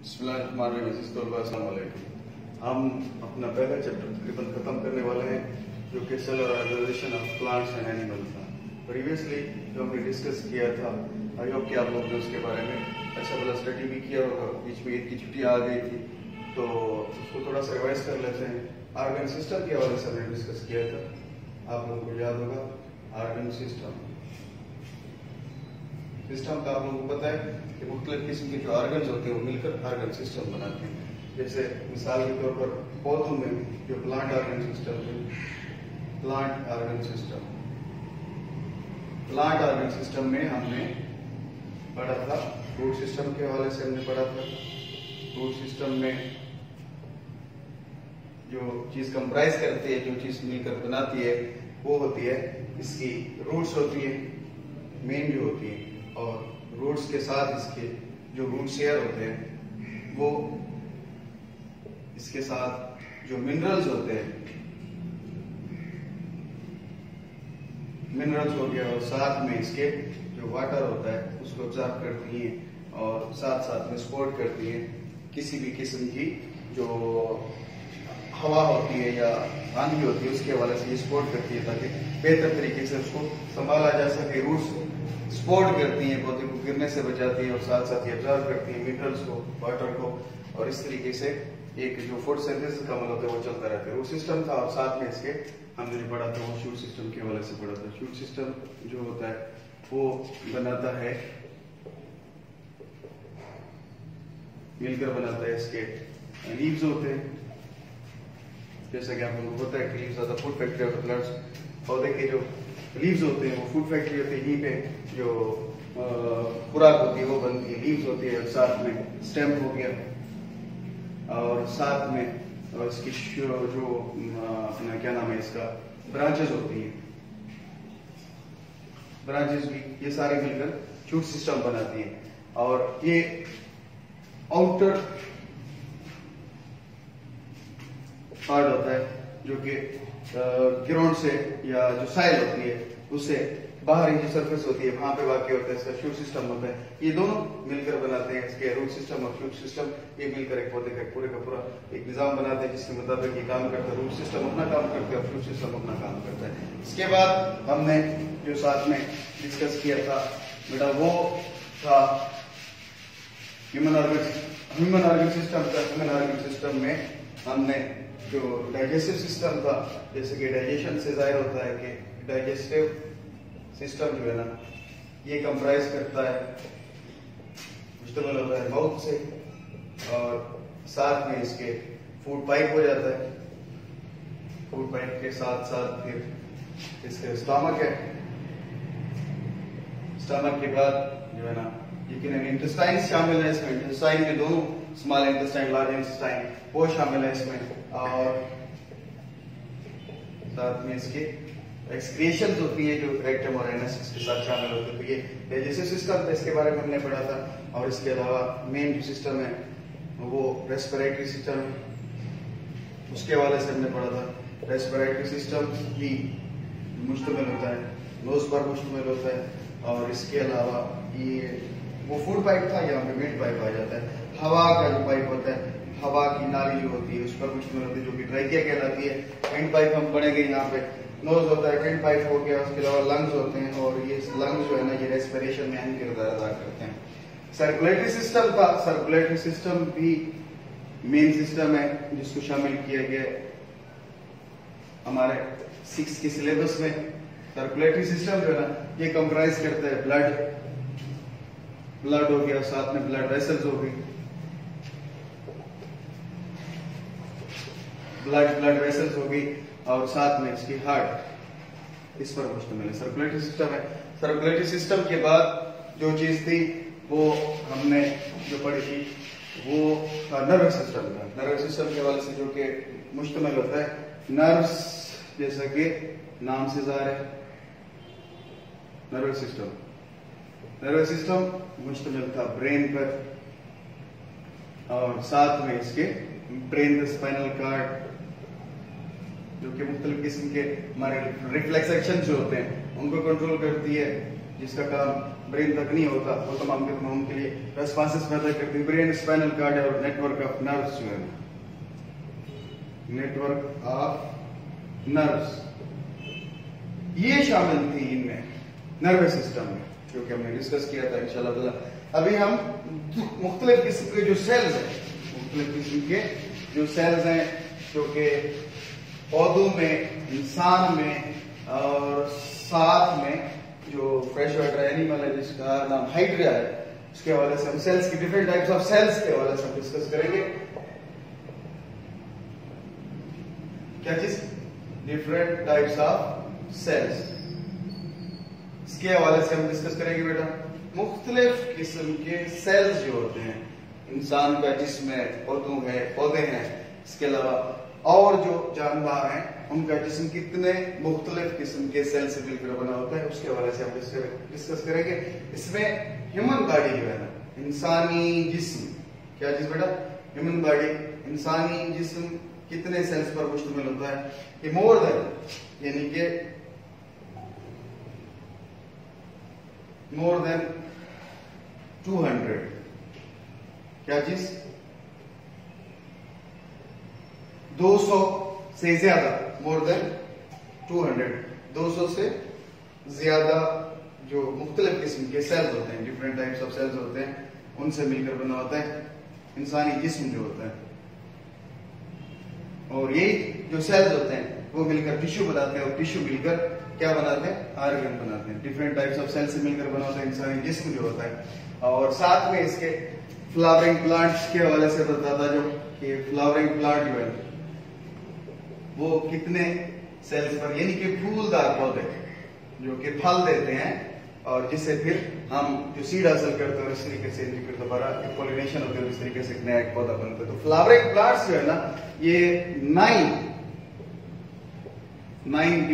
बिस्मिल्लाहिर्रहमानिर्रहीम। हम अपना पहला चैप्टर तकरीबन खत्म करने वाले हैं, जो कि cell organization of plants and animals था। प्रीवियसली जो हमने डिस्कस किया था, आई होप कि आप लोग ने उसके बारे में अच्छा भला स्टडी भी किया होगा। बीच में ईद की छुट्टियां आ गई थी, तो उसको थोड़ा सा रिवाइज कर लेते हैं। ऑर्गन सिस्टम के हवाले से हमने डिस्कस किया था, आप लोगों को याद होगा। ऑर्गन सिस्टम का आप लोगों को पता है कि मुख्तलिफ किस्म के जो ऑर्गन्स होते हैं वो मिलकर ऑर्गन सिस्टम बनाते हैं। जैसे मिसाल के तौर पर पौधों में जो प्लांट ऑर्गन सिस्टम है, प्लांट ऑर्गन सिस्टम में हमने पढ़ा था, रूट सिस्टम के हवाले से हमने पढ़ा था। रूट सिस्टम में जो चीज कंप्राइज करती है, जो चीज मिलकर बनाती है, वो होती है इसकी रूट्स होती है, मेन जो होती है, और रूट्स के साथ इसके जो रूट शेयर होते हैं, वो इसके साथ जो मिनरल्स होते हैं, मिनरल्स हो गया, और साथ में इसके जो वाटर होता है उसको ऑब्जर्व करती हैं, और साथ साथ में सपोर्ट करती हैं किसी भी किस्म की जो हवा होती है या आंधी होती है, उसके हवाले से ये सपोर्ट करती है ताकि बेहतर तरीके से उसको संभाला जा सके। रूट्स सपोर्ट करती हैं, पौधे को गिरने से बचाती है, और साथ साथ ये ऑब्जर्व करती है मिनरल्स को, वाटर को, और इस तरीके से एक जो फोटोसिंथेसिस का अमल होता है वो चलता रहता है। रूट सिस्टम था, और साथ में इसके हमने जो पढ़ा था वो शूट सिस्टम के हवाले से पढ़ा था। शूट सिस्टम जो होता है वो बनाता है, मिलकर बनाता है इसके लीव्स होते हैं। जैसा कि आप लोगों को पता है कि leaves are the food factory of the plants. पौधे के जो लीव्स होते हैं वो फूड फैक्ट्री होती है, यहीं पे जो खुराक होती है वो बनती है, लीव्स होती है, और साथ में स्टेम हो गया, और साथ में इसकी जो अपना क्या नाम है इसका, ब्रांचेस होती है, ब्रांचेस भी, ये सारे मिलकर शूट सिस्टम बनाती है। और ये आउटर पार्ट होता है जो कि ग्राउंड से या जो साइल होती है उससे बाहर की जो सरफेस होती है वहां पे वाकई होता है, इसका शूट सिस्टम होता है। ये दोनों मिलकर बनाते हैं इसके रूट सिस्टम और शूट सिस्टम। ये मिलकर एक पौधे का पूरे का पूरा एक निजाम बनाते हैं जिसके मुताबिक ये काम करता है। रूट सिस्टम अपना काम करता है और शूट सिस्टम अपना काम करता है। इसके बाद हमने जो साथ में डिस्कस किया था बेटा, वो था human organ system. Human organ system में हमने जो डाइजेस्टिव सिस्टम था, जैसे कि डाइजेशन से जाहिर होता है कि डाइजेस्टिव सिस्टम जो है ना, ये कंप्राइज करता है, मुश्तमिल होता है माउथ से, और साथ में इसके फूड पाइप हो जाता है। फूड पाइप के साथ साथ फिर इसके स्टमक है। स्टमक के बाद जो है ना, लेकिन इंटेस्टाइन शामिल है इसमें। इंटेस्टाइन में दोनों, स्मॉल इंटेस्टाइन, लार्ज इंटेस्टाइन, वो शामिल है इसमें, और साथ में इसके एक्सक्रीशंस होती है जो रेक्टम और एनस के साथ शामिल होती है। तो ये डाइजेस्टिव सिस्टम, इसके बारे में हमने पढ़ा था। और इसके अलावा मेन जो सिस्टम है वो रेस्पिरेटरी सिस्टम है, उसके हवाले से हमने पढ़ा था। रेस्पिरेटरी सिस्टम भी मुश्तमिल होता है, नोज पर मुश्तमिल होता है, और इसके अलावा ये वो फूड पाइप था, यहाँ पे मिड पाइप आ जाता है। हवा का जो पाइप होता है, हवा की नाली जो होती है उस पर मुश्तमिल होती है, जो कि ट्रैकिया कहलाती है। विंड पाइप हम पढ़ेंगे, यहाँ पे नोज होता है, विंड पाइप हो गया, उसके अलावा लंग्स होते हैं, और ये लंग्स जो है ना, ये रेस्पिरेशन में अहम किरदार अदा करते हैं। सर्कुलेटरी सिस्टम था। सर्कुलेटरी सिस्टम भी मेन सिस्टम है जिसको शामिल किया गया हमारे 6 के सिलेबस में। सर्कुलेटरी सिस्टम जो है ना, ये कंप्राइज करता है ब्लड हो गया, साथ में ब्लड वेसल्स हो गई, ब्लड वेसल्स हो गई, और साथ में इसकी हार्ट, इस पर मुश्तमिल है सर्कुलेटरी सिस्टम है। सर्कुलेटरी सिस्टम के बाद जो चीज थी वो हमने जो पढ़ी थी वो नर्वस सिस्टम था। नर्वस सिस्टम के हवाले से जो कि मुश्तमिल होता है नर्व्स, जैसा कि नाम से ज़ाहिर है, नर्वस सिस्टम मुश्तमिल था ब्रेन पर, और साथ में इसके ब्रेन, स्पाइनल कार्ड, जो कि मुख्तलिफ किस्म के हमारे रिफ्लेक्स एक्शन जो होते हैं उनको कंट्रोल करती है, जिसका काम ब्रेन तक नहीं होता, वो तमाम के तमाम उनके लिए रेस्पॉन्सेस पैदा करती है। ब्रेन, स्पाइनल कार्ड और नेटवर्क ऑफ नर्व्स जो है, नेटवर्क ऑफ नर्व्स, ये शामिल थी इनमें नर्वस सिस्टम में, क्योंकि हमने डिस्कस किया था इंशाल्लाह। अभी हम मुख्तलिफ किस्म के जो सेल्स हैं, मुख्तलिफ किस्म के जो सेल्स हैं जो कि पौधों में, इंसान में और साथ में जो फ्रेश वाटर एनिमल है जिसका नाम हाइड्रा है, उसके हवाले से हम सेल्स की डिफरेंट टाइप्स ऑफ सेल्स के हवाले से हम डिस्कस करेंगे। क्या चीज? डिफरेंट टाइप्स ऑफ सेल्स, इसके हवाले से हम डिस्कस करेंगे बेटा। मुख्तलिफ किस्म के सेल्स जो होते हैं इंसान का जिस्म है, पौधे हैं, इसके अलावा और जो जानवर हैं उनका जिस्म कितने मुख्तलिफ किस्म के सेल से मिलकर बना होता है, उसके हवाले से हम डिस्कस करेंगे। इसमें ह्यूमन बॉडी जो है ना, इंसानी जिस्म, क्या चीज बेटा? ह्यूमन बॉडी, इंसानी जिस्म कितने सेल्स पर मुश्तमिल होता है? कि मोर देन, यानी कि मोर देन 200, क्या चीज? 200 से ज्यादा, मोर देन 200, 200 से ज्यादा जो मुख्तलिफ किस्म के सेल्स होते हैं, डिफरेंट टाइप्स ऑफ सेल्स होते हैं, उनसे मिलकर बना होता है इंसानी जिस्म जो होता है। और ये जो सेल्स होते हैं वो मिलकर टिश्यू बनाते हैं, और टिश्यू मिलकर क्या बनाते हैं? ऑर्गन बनाते हैं। डिफरेंट टाइप्स ऑफ सेल से मिलकर बना होता है इंसानी जिस्म जो होता है। और साथ में इसके फ्लावरिंग प्लांट्स के हवाले से बताता जो कि फ्लावरिंग प्लांट जो है वो कितने सेल्स पर, यानी कि फूलदार पौधे जो कि फल देते हैं और जिससे फिर हम जो सीड हासिल करते हैं, इस तरीके से फिर दोबारा पॉलिनेशन होते हैं, इस तरीके से नया एक पौधा बनता है। तो फ्लावरिंग प्लांट्स जो है ना, ये 9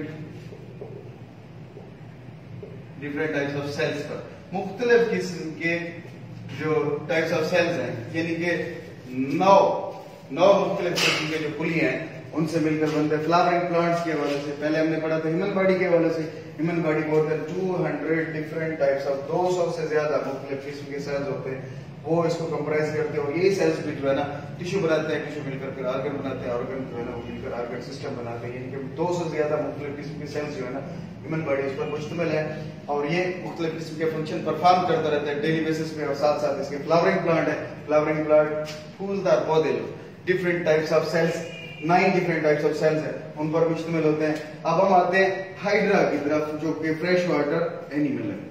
डिफरेंट टाइप्स ऑफ सेल्स पर मुख्तलिफ किस्म के जो टाइप्स ऑफ सेल्स हैं, यानी कि 9 मुख्तलिफ किस्म के जो पुलियां हैं उनसे मिलकर बनते हैं फ्लावरिंग प्लांट्स के हवाले से। पहले हमने पढ़ा था ह्यूमन बॉडी के हवाले से। ह्यूमन बॉडी को 200 डिफरेंट टाइप्स ऑफ, 200 से ज्यादा मुख्तलिफ किस्म के सेल्स होते हैं, वो इसको कंप्राइज करते हैं। और ये सेल्स भी जो है ना टिश्यू बनाते हैं, टिश्यू मिलकर फिर ऑर्गन बनाते हैं, ऑर्गन जो है ना वो मिलकर ऑर्गन सिस्टम बनाते हैं। यानी कि 200 से ज्यादा मुख्तलिफ किस्म के सेल्स जो है ना ह्यूमन बॉडी उस पर मुश्तमिल है, और ये मुख्तलिफ किस्म के फंक्शन परफॉर्म करता रहता है डेली बेसिस पे। और साथ साथ इसके फ्लावरिंग प्लांट है, फ्लावरिंग प्लांट फूलदार पौधे जो different types of cells, 9 different types of cells है, उन पर मुश्तमिल होते हैं। अब हम आते हैं हाइड्रा की तरफ, जो कि फ्रेश वाटर एनिमल है।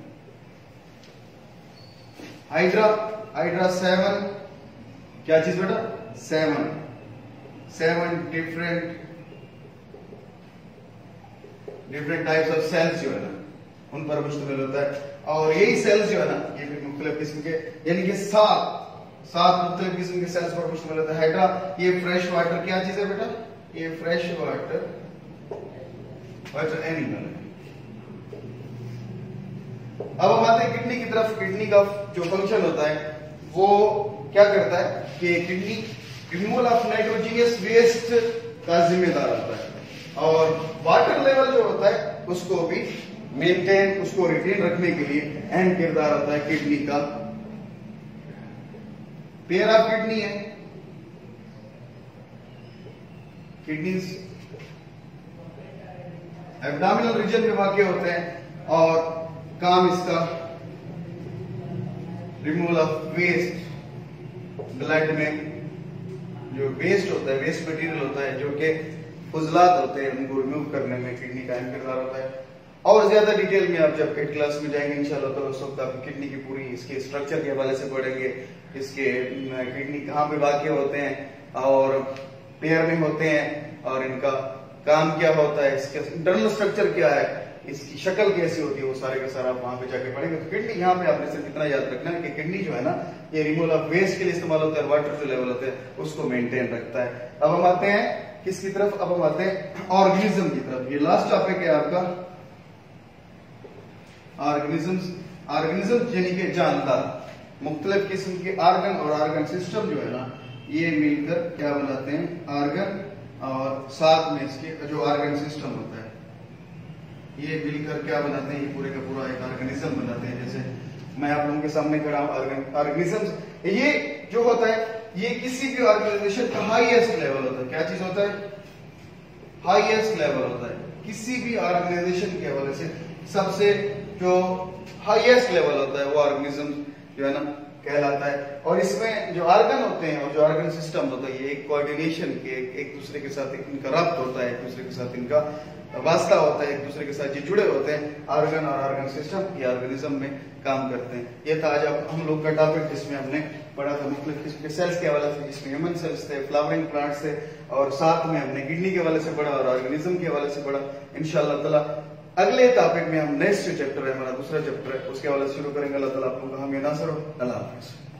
हाइड्रा 7, क्या चीज बेटा? 7 डिफरेंट टाइप्स ऑफ सेल्स जो है ना उन पर मुश्तमिल होता है। और यही सेल्स जो है ना ये भी मुख्तलिफ किस्म के, यानी कि 7 मुख्तलिफ किस्म के सेल्स पर मुश्तमिल होता है हाइड्रा। ये फ्रेश वाटर क्या चीज है बेटा? ये फ्रेश वाटर एनिमल है। अब हम आते हैं किडनी की तरफ। किडनी का जो फंक्शन होता है वो क्या करता है कि kidney removal of nitrogenous waste का जिम्मेदार होता है, और वाटर लेवल जो होता है उसको भी मेंटेन, उसको रिटेन रखने के लिए अहम किरदार होता है किडनी का। पेयर ऑफ किडनी है, किडनीज एब्डोमिनल रीजन में वाक़ होते हैं, और काम इसका रिमूवल ऑफ वेस्ट, ब्लड में जो वेस्ट होता है, वेस्ट मटेरियल होता है, जो कि फुजलात होते हैं, उनको रिमूव करने में किडनी का अहम किरदार होता है। और ज्यादा डिटेल में आप जब किड क्लास में जाएंगे इंशाल्लाह तो उस वक्त आप किडनी की पूरी इसके स्ट्रक्चर के हवाले से पढ़ेंगे, इसके किडनी कहाँ पे वाक़ होते हैं और पेयर में होते हैं, और इनका काम क्या होता है, इसका इंटरनल स्ट्रक्चर क्या है, इसकी शक्ल कैसी होती है, वो सारे का सारा आप वहां पे जाके पढ़ेंगे। तो किडनी यहाँ पे आपने सिर्फ इतना याद रखना है कि किडनी जो है ना ये रिमूवल ऑफ वेस्ट के लिए इस्तेमाल होता है, वाटर जो लेवल होता है उसको मेंटेन रखता है। अब हम आते हैं किसकी तरफ? अब हम आते हैं ऑर्गेनिज्म की तरफ। ये लास्ट टॉपिक है आपका ऑर्गेनिज्म यानी कि जानदार। मुख्तलिफ किस्म के ऑर्गन और ऑर्गन सिस्टम जो है ना ये मिलकर क्या बनाते हैं? ऑर्गन, और साथ में इसके जो ऑर्गन सिस्टम होता है ये मिलकर क्या बनाते हैं, ये पूरे का पूरा एक ऑर्गेनिज्म बनाते हैं। जैसे मैं आप लोगों के सामने खड़ा हूं, ऑर्गेनिज्म ये जो होता है ये किसी भी ऑर्गेनाइजेशन का हाईएस्ट लेवल होता है। क्या चीज होता है? हाईएस्ट लेवल होता है। किसी भी ऑर्गेनाइजेशन के हवाले से सबसे जो हाईएस्ट लेवल होता है वो ऑर्गेनिज्म जो है ना कहलाता है। और इसमें जो ऑर्गन होते हैं और जो ऑर्गन सिस्टम होता है ये एक कोऑर्डिनेशन के एक दूसरे के साथ इनका रब्त होता है, एक दूसरे के साथ इनका वास्ता होता है, एक दूसरे के साथ ये जुड़े होते हैं। ऑर्गन और ऑर्गन सिस्टम ये ऑर्गेनिज्म में काम करते हैं। ये था आज हम लोग का टॉपिक जिसमें हमने पढ़ा था मुख्तलिफ किस्म के सेल्स के हवाले से, जिसमें ह्यूमन सेल्स थे, फ्लावरिंग प्लांट्स थे, और साथ में हमने किडनी के हवाले से पढ़ा और ऑर्गेनिज्म के हवाले से पढ़ा। इंशाअल्लाह ताला अगले टॉपिक में हम नेक्स्ट चैप्टर है हमारा दूसरा चैप्टर है उसके हवाले से शुरू करेंगे। अल्लाह ताला आप लोगों का हमें नासर हो। अल्लाह हाफिज।